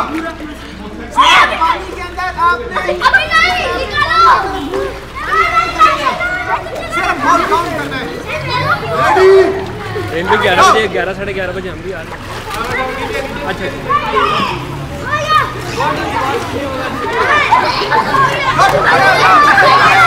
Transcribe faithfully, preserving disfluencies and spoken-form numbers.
पानी के अंदर आपने अभी नहीं निकालो। सिर्फ बॉल काउंट करना है। रेडी। ट्रेन पे ग्यारह बजे ग्यारह साढ़े ग्यारह बजे हम भी आ रहे हैं। अच्छा अच्छा